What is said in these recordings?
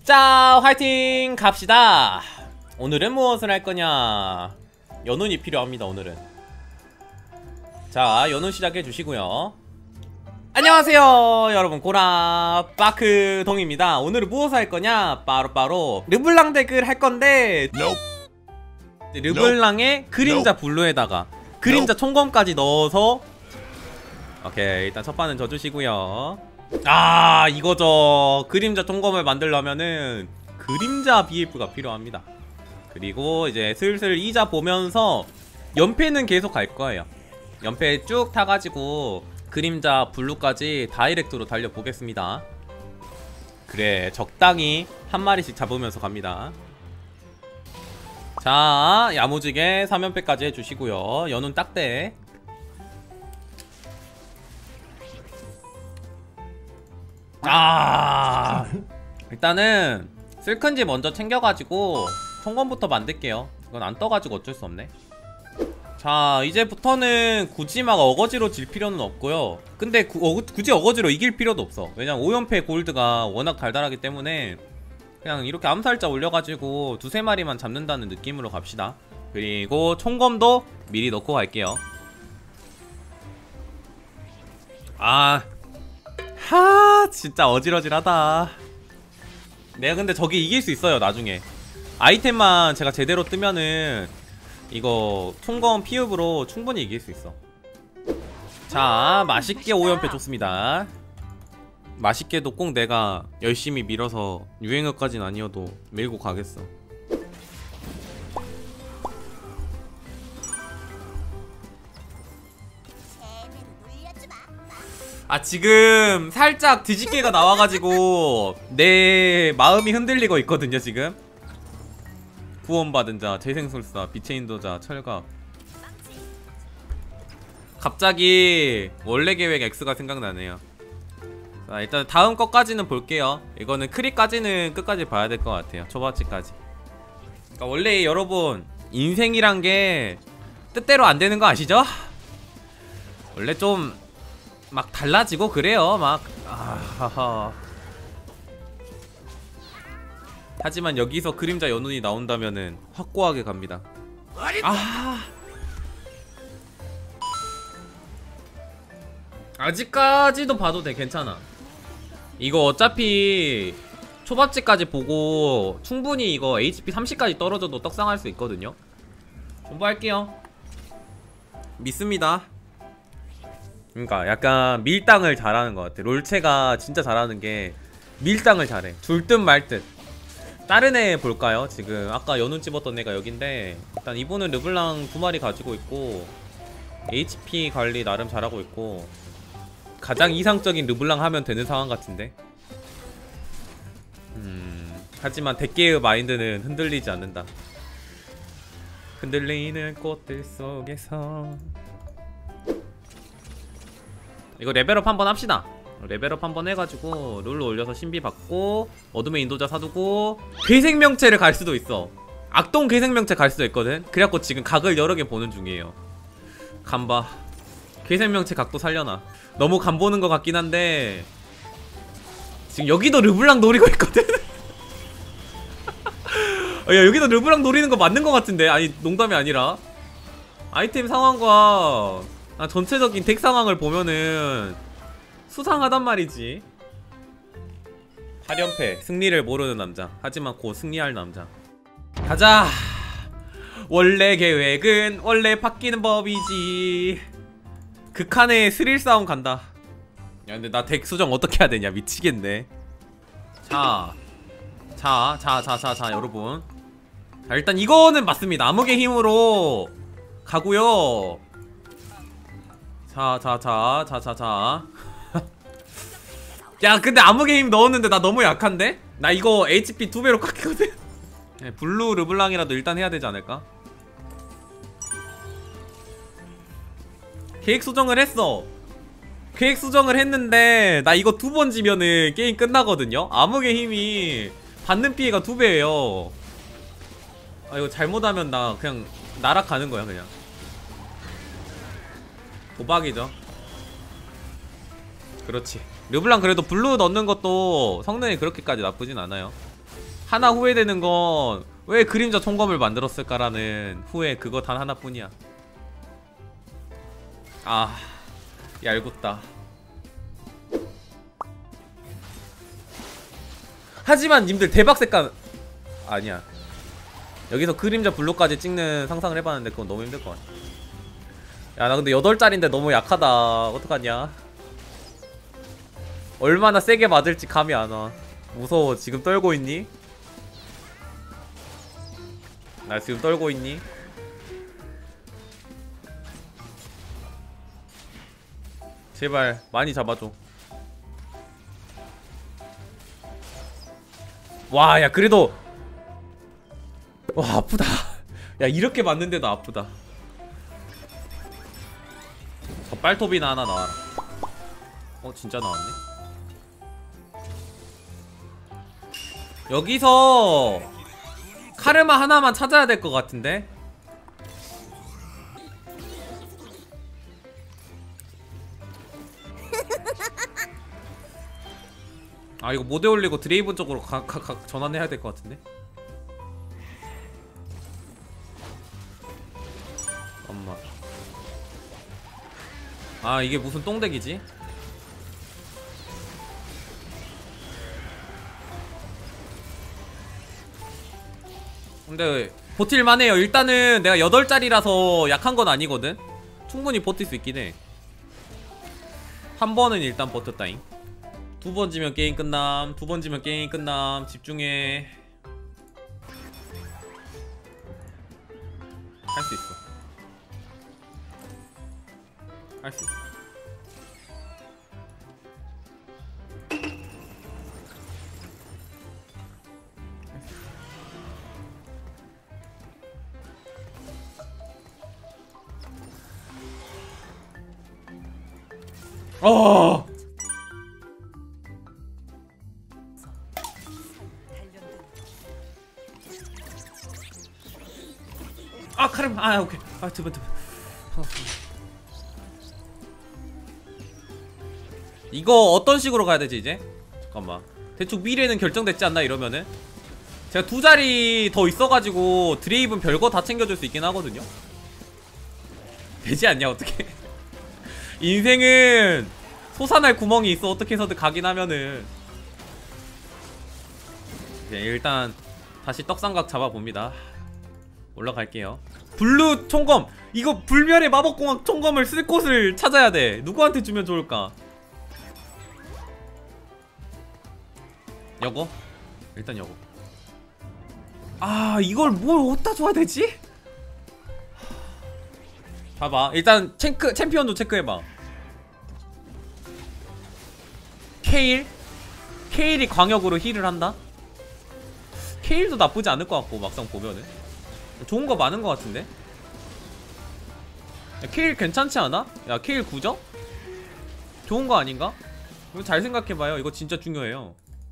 자, 화이팅 갑시다. 오늘은 무엇을 할 거냐? 연운이 필요합니다. 오늘은. 자, 연운 시작해 주시고요. 안녕하세요 여러분, 고라파크 동입니다. 오늘은 무엇을 할 거냐? 바로 르블랑 덱을 할 건데 르블랑의 그림자 블루에다가 그림자 총검까지 넣어서, 오케이, 일단 첫 판은 져주시고요. 아, 이거죠. 그림자 총검을 만들려면은 그림자 BF가 필요합니다. 그리고 이제 슬슬 이자 보면서 연패는 계속 갈 거예요. 연패 쭉 타가지고 그림자 블루까지 다이렉트로 달려보겠습니다. 그래, 적당히 한 마리씩 잡으면서 갑니다. 자, 야무지게 3연패까지 해주시고요. 연운 딱대. 아, 일단은 슬큰지 먼저 챙겨가지고 총검부터 만들게요. 이건 안 떠가지고 어쩔 수 없네. 자, 이제부터는 굳이 막 어거지로 질 필요는 없고요. 근데 굳이 어거지로 이길 필요도 없어. 왜냐면 5연패 골드가 워낙 달달하기 때문에 그냥 이렇게 암살자 올려가지고 두세 마리만 잡는다는 느낌으로 갑시다. 그리고 총검도 미리 넣고 갈게요. 진짜 어질어질하다. 내가 근데 저기 이길 수 있어요. 나중에 아이템만 제가 제대로 뜨면은 이거 총검 피읍으로 충분히 이길 수 있어. 자, 맛있게 5연패 좋습니다. 맛있게도 꼭 내가 열심히 밀어서 유행어까진 아니어도 밀고 가겠어. 지금 살짝 뒤집개가 나와가지고 내 마음이 흔들리고 있거든요. 지금 구원받은 자, 재생술사, 빛의 인도자, 철갑. 갑자기 원래 계획 X가 생각나네요. 자, 일단 다음 거까지는 볼게요. 이거는 크리까지는 끝까지 봐야 될 것 같아요. 초밥치까지. 그러니까 원래 여러분, 인생이란 게 뜻대로 안 되는 거 아시죠? 원래 좀 막 달라지고 그래요. 막 하지만 여기서 그림자 연운이 나온다면은 확고하게 갑니다. 아직까지도 봐도 돼. 괜찮아. 이거 어차피 초밥집까지 보고 충분히 이거 HP 30까지 떨어져도 떡상할 수 있거든요. 공부할게요. 믿습니다. 그러니까 약간 밀당을 잘하는 것 같아. 롤체가 진짜 잘하는 게 밀당을 잘해. 줄 듯 말 듯. 다른 애 볼까요? 지금 아까 연운 집었던 애가 여긴데, 일단 이분은 르블랑 2마리 가지고 있고 HP 관리 나름 잘하고 있고 가장 이상적인 르블랑 하면 되는 상황 같은데. 하지만 덱게의 마인드는 흔들리지 않는다. 흔들리는 꽃들 속에서. 이거 레벨업 한번 합시다. 레벨업 한번 해가지고 룰로 올려서 신비 받고 어둠의 인도자 사두고 괴생명체를 갈 수도 있어. 악동 괴생명체 갈 수도 있거든. 그래갖고 지금 각을 여러 개 보는 중이에요. 간봐. 괴생명체 각도 살려놔. 너무 간 보는 것 같긴 한데 지금 여기도 르블랑 노리고 있거든. 야, 여기도 르블랑 노리는 거 맞는 것 같은데. 아니, 농담이 아니라 아이템 상황과 전체적인 덱 상황을 보면은 수상하단 말이지. 8연패 승리를 모르는 남자, 하지만 곧 승리할 남자. 가자. 원래 계획은 원래 바뀌는 법이지. 극한의 스릴 싸움 간다. 야, 근데 나 덱 수정 어떻게 해야 되냐. 미치겠네. 자, 여러분. 자, 일단 이거는 맞습니다. 암흑의 힘으로 가고요. 자. 야, 근데 암흑의 힘 넣었는데 나 너무 약한데? 나 이거 HP 2배로 깎이거든? 네, 블루 르블랑이라도 일단 해야 되지 않을까? 계획 수정을 했어. 계획 수정을 했는데 나 이거 2번 지면은 게임 끝나거든요? 암흑의 힘이 받는 피해가 2배예요 이거 잘못하면 나 그냥 날아가는 거야. 그냥 도박이죠. 그렇지. 르블랑 그래도 블루 넣는 것도 성능이 그렇게까지 나쁘진 않아요. 하나 후회되는 건 왜 그림자 총검을 만들었을까라는 후회, 그거 단 하나뿐이야. 아, 얄궂다. 하지만 님들 대박 색깔 아니야. 여기서 그림자 블루까지 찍는 상상을 해봤는데 그건 너무 힘들 것 같아. 야, 나 근데 8짜리인데 너무 약하다. 어떡하냐. 얼마나 세게 맞을지 감이 안 와. 무서워. 지금 떨고 있니? 나 지금 떨고 있니? 제발 많이 잡아줘. 와, 야, 그래도 와, 아프다. 야, 이렇게 맞는데도 아프다. 저 빨톱이나 하나 나와라. 진짜 나왔네. 여기서 카르마 하나만 찾아야 될 것 같은데. 아, 이거 모델 올리고 드레이븐 쪽으로 전환해야 될 것 같은데. 엄마. 아, 이게 무슨 똥덱이지? 근데 버틸만해요. 일단은 내가 8짜리라서 약한 건 아니거든. 충분히 버틸 수 있긴 해. 한 번은 일단 버텼다잉. 2번 지면 게임 끝남. 2번 지면 게임 끝남. 집중해. 할 수 있어. 할 수 있어. 어. 아, 카르마. 아, 오케이. 아, 두번. 이거 어떤 식으로 가야 되지 이제? 잠깐만. 대충 미래는 결정됐지 않나 이러면은? 제가 2자리 더 있어가지고 드레이븐 별거 다 챙겨줄 수 있긴 하거든요. 되지 않냐 어떻게? 인생은 솟아날 구멍이 있어. 어떻게 해서든 가긴 하면은. 네, 일단 다시 떡삼각 잡아봅니다. 올라갈게요. 블루 총검! 이거 불멸의 마법공학 총검을 쓸 곳을 찾아야 돼. 누구한테 주면 좋을까? 여거? 일단 여거. 아, 이걸 뭘 어디다 줘야 되지? 봐봐. 일단 챔피언도 체크해봐. 케일? 케일이 광역으로 힐을 한다? 케일도 나쁘지 않을 것 같고 막상 보면은 좋은 거 많은 것 같은데? 야, 케일 괜찮지 않아? 야, 케일 9점? 좋은 거 아닌가? 이거 잘 생각해봐요. 이거 진짜 중요해요.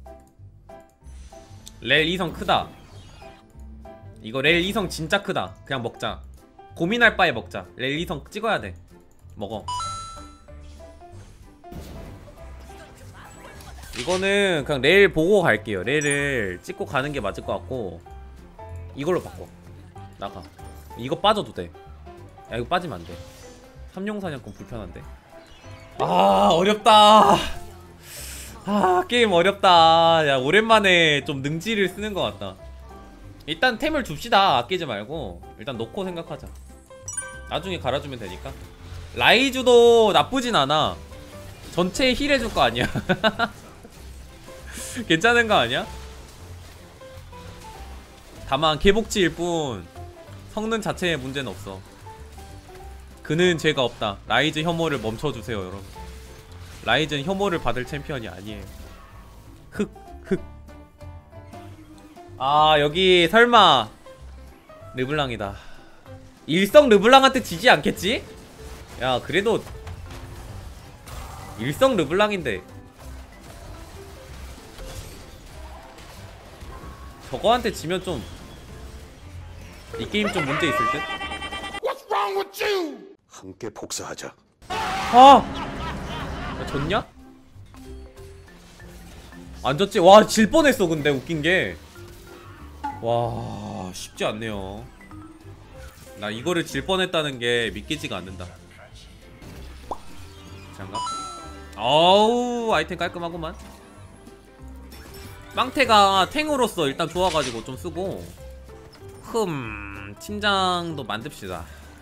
렐 2성 크다. 이거 렐 2성 진짜 크다. 그냥 먹자. 고민할 바에 먹자. 렐 2성 찍어야 돼. 먹어. 이거는 그냥 렐 보고 갈게요. 렐을 찍고 가는 게 맞을 것 같고 이걸로 바꿔. 나가. 이거 빠져도 돼. 야, 이거 빠지면 안 돼. 삼룡사냥꾼 불편한데. 아, 어렵다. 아, 게임 어렵다. 야, 오랜만에 좀 능지를 쓰는 것 같다. 일단 템을 줍시다. 아끼지 말고 일단 놓고 생각하자. 나중에 갈아주면 되니까. 라이즈도 나쁘진 않아. 전체 힐 해줄 거 아니야. 괜찮은 거 아니야? 다만 개복치일 뿐 성능 자체에 문제는 없어. 그는 죄가 없다. 라이즈 혐오를 멈춰주세요 여러분. 라이즈는 혐오를 받을 챔피언이 아니에요. 흑. 아, 여기 설마 르블랑이다. 일성 르블랑한테 지지 않겠지? 야, 그래도 일성 르블랑인데 저거한테 지면 좀 이 게임 좀 문제 있을 듯? What's wrong with you? 함께 복사하자. 아! 야, 졌냐? 안 졌지? 와, 질 뻔했어. 근데 웃긴게 와 쉽지 않네요. 나 이거를 질 뻔했다는 게 믿기지가 않는다. 장갑. 어우 아이템 깔끔하구만. 빵태가 탱으로서 일단 좋아가지고 좀 쓰고. 팀장도 만듭시다.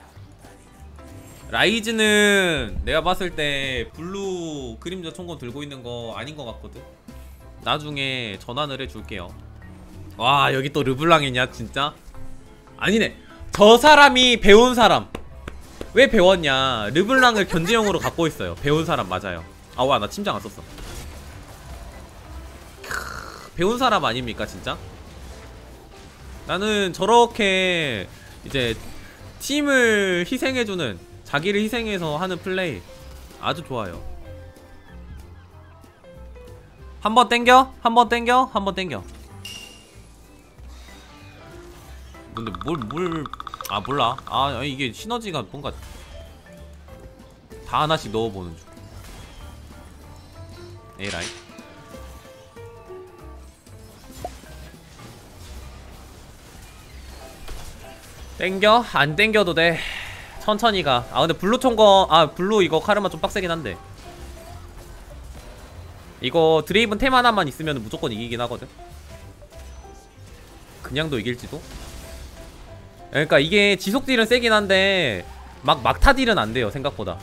라이즈는 내가 봤을 때 블루 그림자 총검 들고 있는 거 아닌 것 같거든. 나중에 전환을 해줄게요. 와 여기 또 르블랑이냐 진짜? 아니네, 저 사람이 배운 사람. 왜 배웠냐, 르블랑을 견제용으로 갖고 있어요. 배운 사람 맞아요. 아 와 나 침장 안 썼어. 배운 사람 아닙니까 진짜? 나는 저렇게 이제 팀을 희생해주는, 자기를 희생해서 하는 플레이 아주 좋아요. 한번 땡겨? 한번 땡겨? 한번 땡겨. 근데 아 몰라. 아 이게 시너지가 뭔가 다 하나씩 넣어보는 중. 에라이. 땡겨? 안 땡겨도 돼. 천천히 가. 아 근데 블루 총거, 아 블루 이거 카르마 좀 빡세긴 한데, 이거 드레이븐 템 하나만 있으면 무조건 이기긴 하거든. 그냥도 이길지도. 그러니까 이게 지속 딜은 세긴 한데 막타 딜은 안 돼요 생각보다.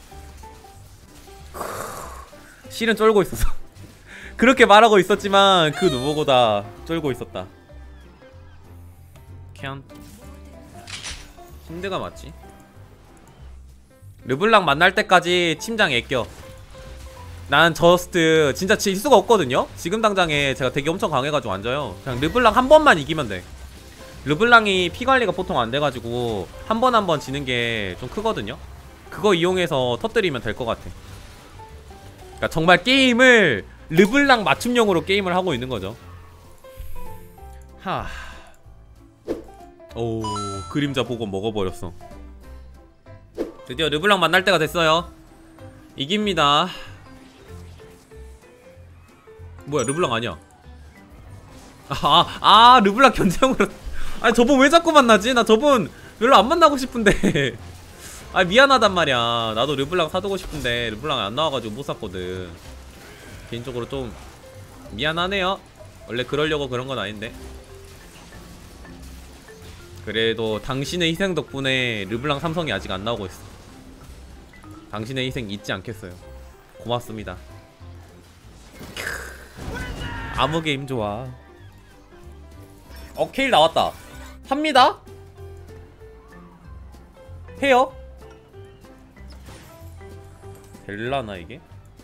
실은 쫄고 있었어. 그렇게 말하고 있었지만 그 누구보다 쫄고 있었다. 캔 힌드가 맞지? 르블랑 만날 때까지 침장 애껴. 난 저스트 진짜 질 수가 없거든요. 지금 당장에 제가 되게 엄청 강해가지고 앉아요. 그냥 르블랑 한 번만 이기면 돼. 르블랑이 피관리가 보통 안 돼가지고 한 번 한 번 지는 게 좀 크거든요. 그거 이용해서 터뜨리면 될 것 같아. 그러니까 정말 게임을 르블랑 맞춤용으로 게임을 하고 있는 거죠. 하. 오, 그림자 보고 먹어버렸어. 드디어 르블랑 만날 때가 됐어요. 이깁니다. 뭐야, 르블랑 아니야. 르블랑 견제용으로. 아니 저분 왜 자꾸 만나지? 나 저분 별로 안 만나고 싶은데. 아 미안하단 말이야. 나도 르블랑 사두고 싶은데 르블랑 안 나와가지고 못 샀거든. 개인적으로 좀 미안하네요. 원래 그러려고 그런 건 아닌데. 그래도 당신의 희생 덕분에 르블랑 삼성이 아직 안 나오고 있어. 당신의 희생 잊지 않겠어요. 고맙습니다. 아무 게임 좋아. 케일 나왔다. 합니다. 해요? 될라나 이게?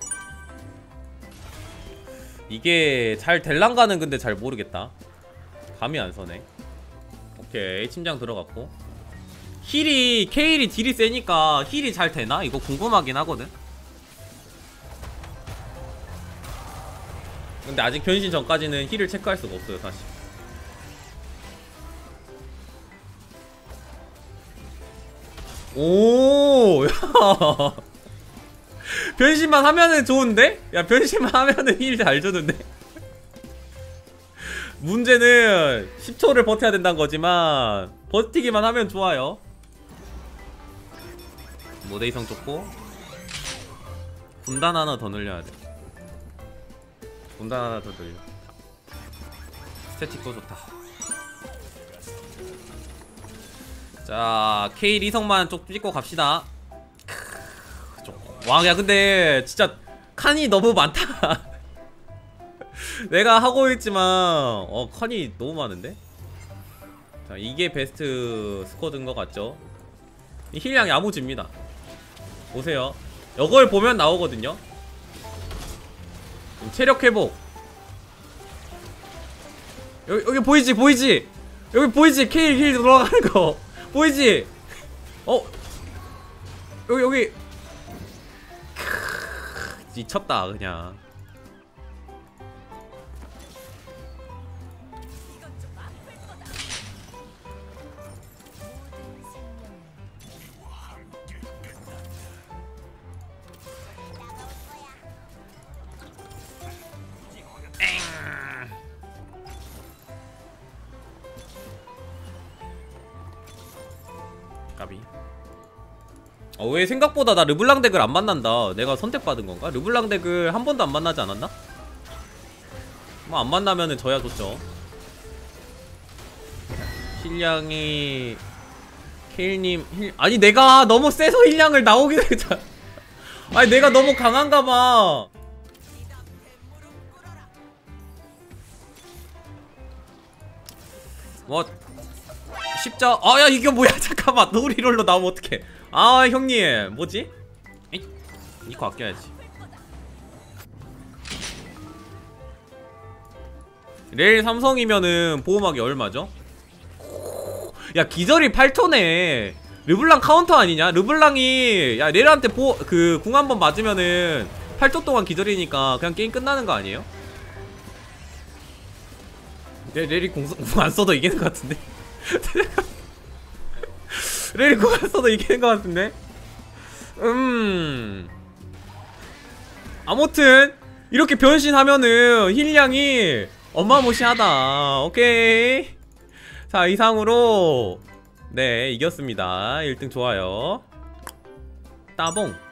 이게 잘 될란가는 근데 잘 모르겠다. 감이 안 서네. 오케이 침장 들어갔고. 케일이 딜이 세니까 힐이 잘 되나? 이거 궁금하긴 하거든. 근데 아직 변신 전까지는 힐을 체크할 수가 없어요 사실. 오, 야. 변신만 하면은 좋은데? 야, 변신만 하면은 힐 잘 주는데? 문제는 10초를 버텨야 된다는 거지만, 버티기만 하면 좋아요. 모데이성 좋고, 군단 하나 더 늘려야 돼. 군단 하나 더 늘려. 스태틱도 좋다. 자, 케일 이성만 쪽 찍고 갑시다. 와, 야, 근데 진짜 칸이 너무 많다. 내가 하고 있지만, 칸이 너무 많은데? 자, 이게 베스트 스쿼드인 것 같죠? 이 힐량 야무집니다. 보세요. 이걸 보면 나오거든요? 체력 회복. 여기 보이지? 보이지? 여기 보이지? 케일 힐 돌아가는 거. 보이지? 여기 미쳤다 그냥. 왜 생각보다 나 르블랑 덱을 안 만난다. 내가 선택받은 건가? 르블랑 덱을 한 번도 안 만나지 않았나? 뭐 안 만나면은 져야 좋죠. 힐량이 케일님 아니 내가 너무 세서 힐량을 나오게 되자. 아니 내가 너무 강한가봐. 뭐 십자 야 이게 뭐야. 잠깐만 놀이롤로 나오면 어떡해. 형님 뭐지? 이거 아껴야지. 레일 삼성이면은 보호막이 얼마죠? 야 기절이 8토네. 르블랑 카운터 아니냐? 르블랑이 야 레일한테 궁 한 번 맞으면은 8토 동안 기절이니까 그냥 게임 끝나는 거 아니에요? 레일이 궁 안 써도 이기는 것 같은데? 레일이 궁 안 써도 이기는 것 같은데? 아무튼 이렇게 변신하면은 힐량이 어마무시하다. 오케이. 자 이상으로 네 이겼습니다. 1등 좋아요. 따봉.